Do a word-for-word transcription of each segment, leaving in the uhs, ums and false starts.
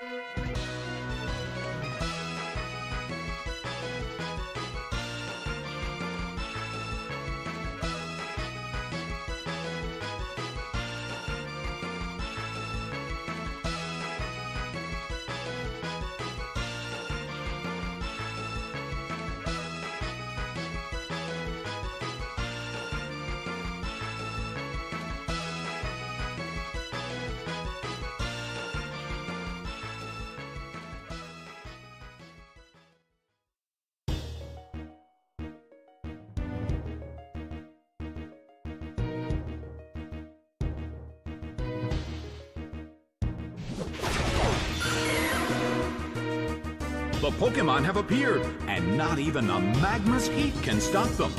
The Pokémon have appeared, and not even the magma's heat can stop them.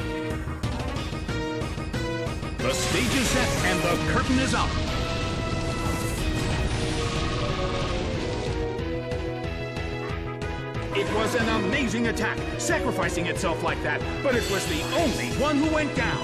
The stage is set, and the curtain is up. It was an amazing attack, sacrificing itself like that, but it was the only one who went down.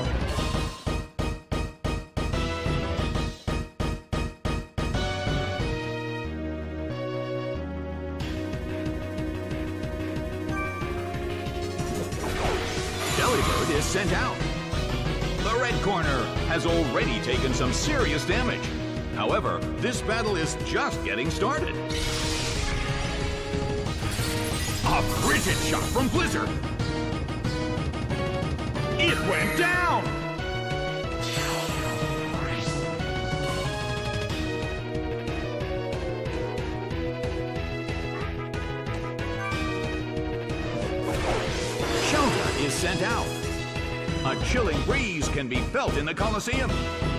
Delibird is sent out. The red corner has already taken some serious damage. However, this battle is just getting started. A frigid shot from Blizzard. It went down! Shelter is sent out. A chilling breeze can be felt in the Colosseum.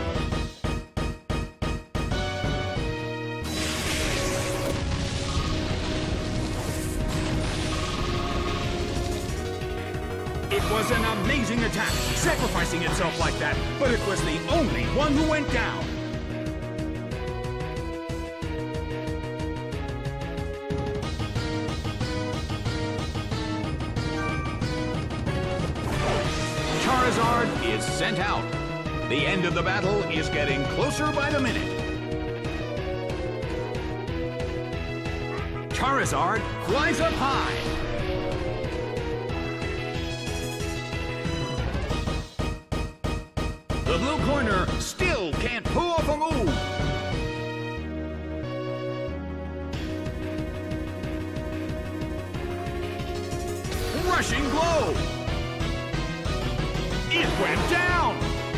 It was an amazing attack, sacrificing itself like that, but it was the only one who went down. Charizard is sent out. The end of the battle is getting closer by the minute. Charizard flies up high. The blue corner still can't pull off a move. Rushing blow. It went down.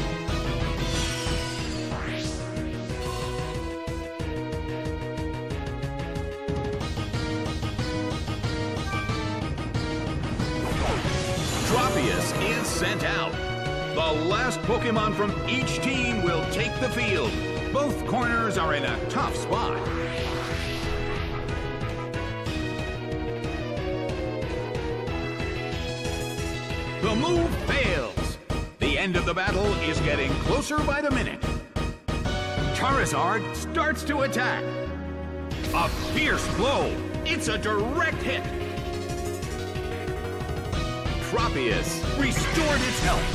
Tropius is sent out. The last Pokémon from each team will take the field. Both corners are in a tough spot. The move fails. The end of the battle is getting closer by the minute. Charizard starts to attack. A fierce blow. It's a direct hit. Tropius restored its health.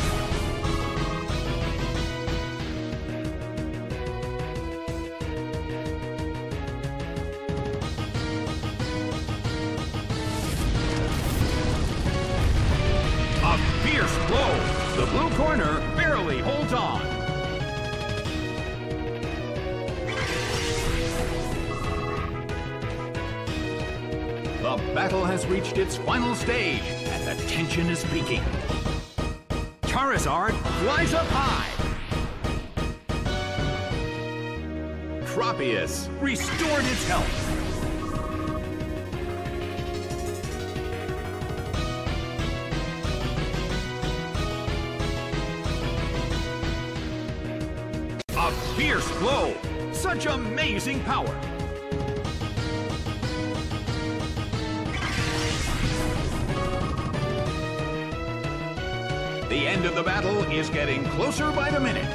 The blue corner barely holds on. The battle has reached its final stage, and the tension is peaking. Charizard flies up high. Tropius restored its health. Fierce blow! Such amazing power! The end of the battle is getting closer by the minute.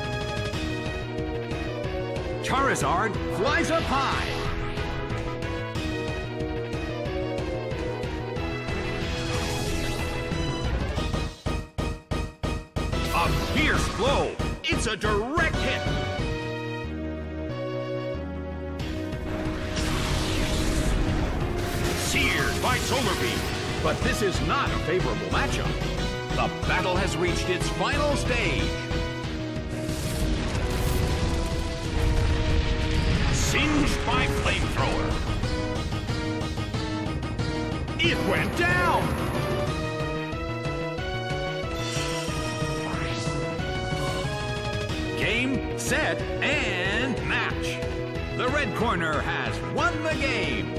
Charizard flies up high. A fierce blow! It's a direct hit! by Solar Beam. But this is not a favorable matchup. The battle has reached its final stage. Singed by Flamethrower. It went down! Game, set, and match. The red corner has won the game.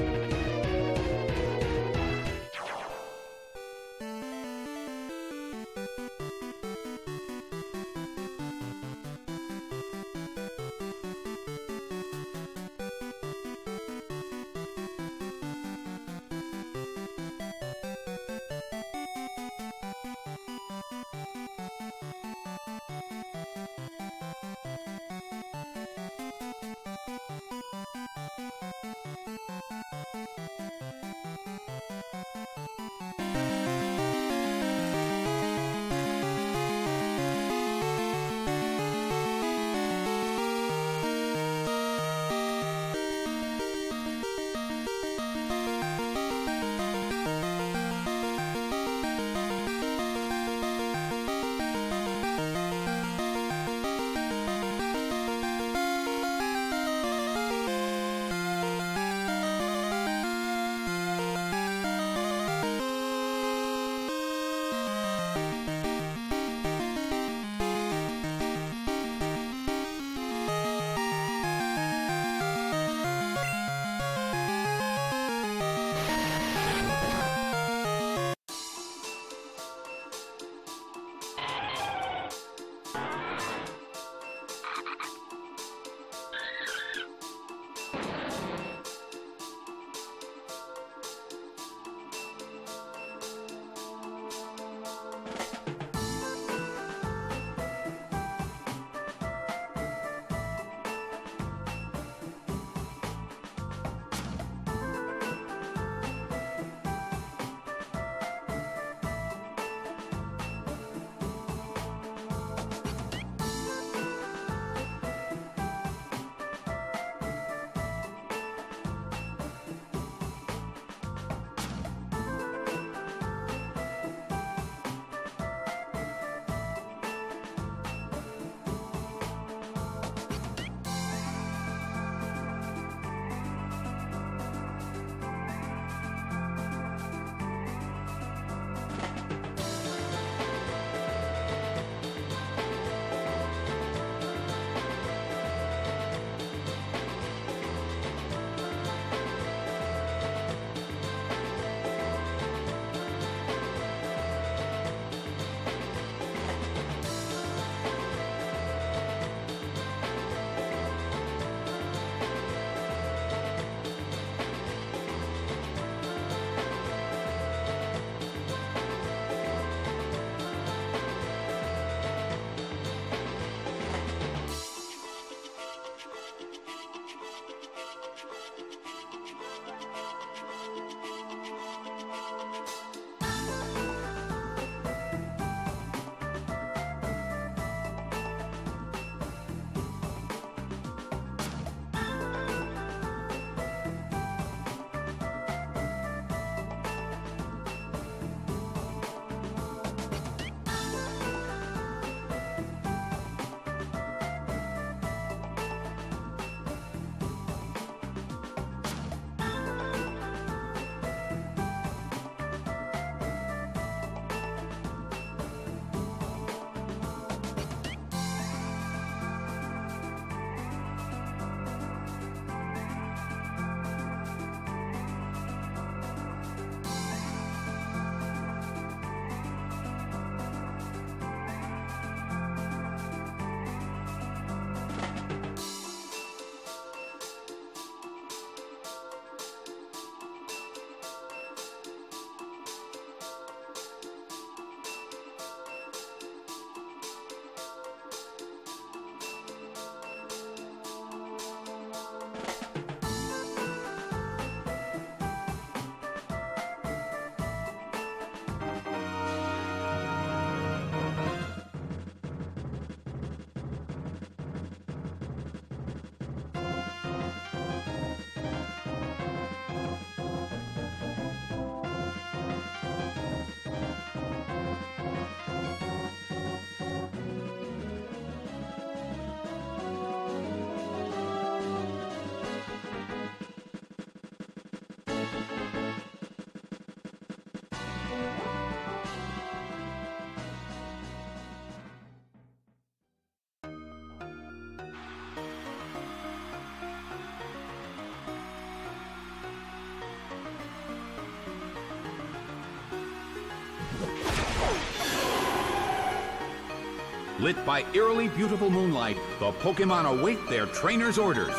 Lit by eerily beautiful moonlight, the Pokémon await their trainer's orders.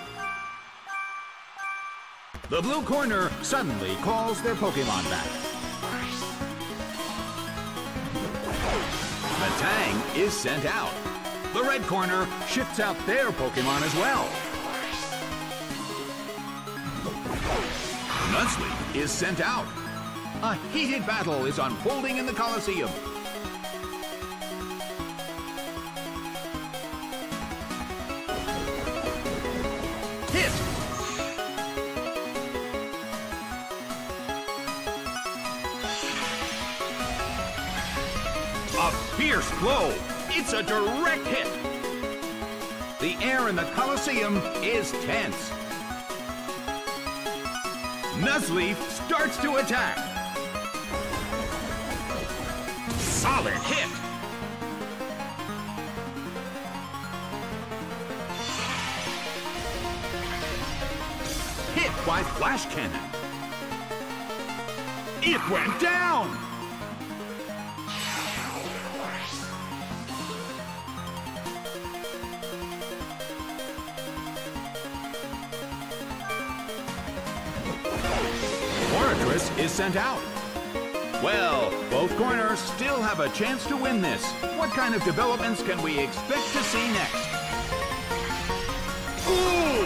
The blue corner suddenly calls their Pokémon back. Metang is sent out. The red corner shifts out their Pokémon as well. Nuzleaf is sent out. A heated battle is unfolding in the Colosseum. Hit! A fierce blow! It's a direct hit! The air in the Colosseum is tense. Nuzleaf starts to attack. Solid hit! Hit by Flash Cannon. It went down! Fortress is sent out. Well, both corners still have a chance to win this. What kind of developments can we expect to see next? Ooh!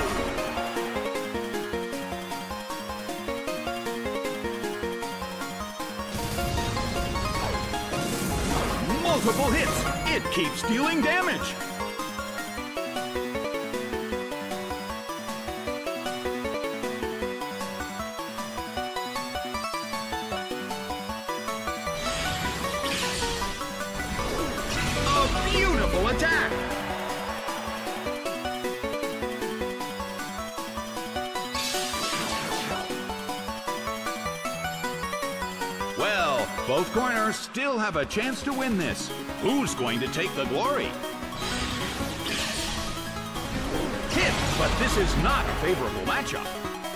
Multiple hits. It keeps dealing damage. Beautiful attack! Well, both corners still have a chance to win this. Who's going to take the glory? Hit, but this is not a favorable matchup.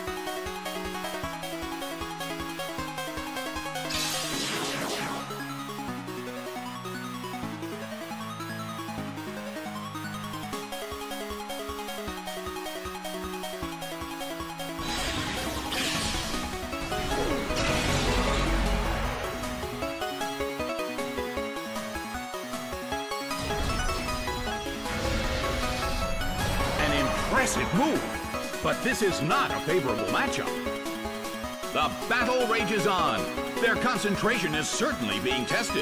Impressive move, but this is not a favorable matchup. The battle rages on. Their concentration is certainly being tested.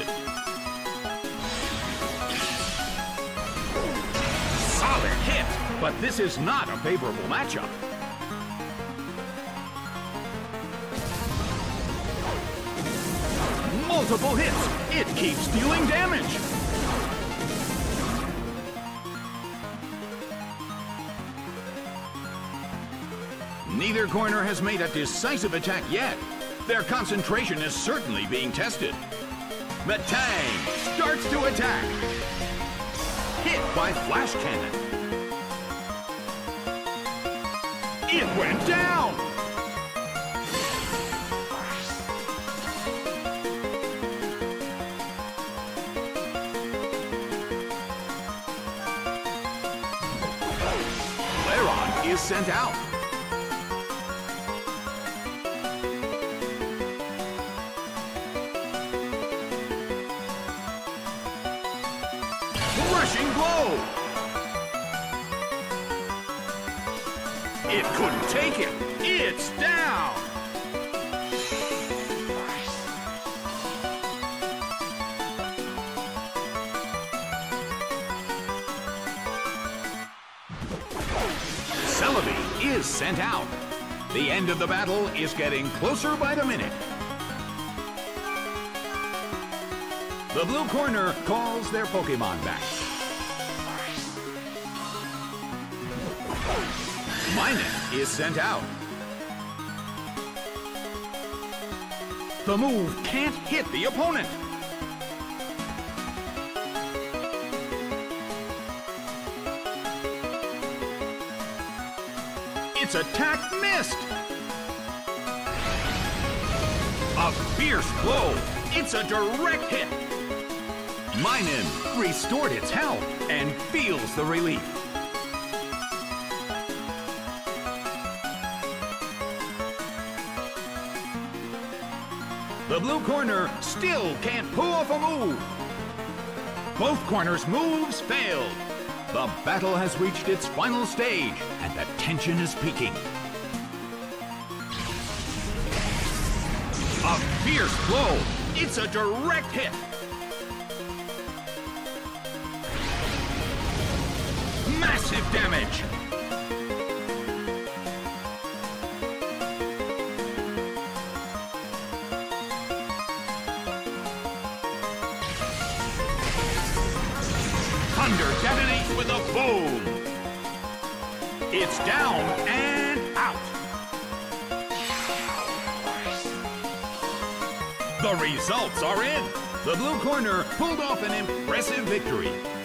Solid hit, but this is not a favorable matchup. Multiple hits. It keeps dealing damage. Neither corner has made a decisive attack yet. Their concentration is certainly being tested. Metang starts to attack. Hit by Flash Cannon. It went down! Lairon is sent out. Rushing blow! It couldn't take it. It's down! Celebi is sent out. The end of the battle is getting closer by the minute. The blue corner calls their Pokémon back. Minun is sent out. The move can't hit the opponent. Its attack missed. A fierce blow. It's a direct hit. Minun restored its health and feels the relief. The blue corner still can't pull off a move. Both corners' moves failed. The battle has reached its final stage, and the tension is peaking. A fierce blow. It's a direct hit. Massive damage. Thunder detonates with a boom. It's down and out. The results are in. The blue corner pulled off an impressive victory.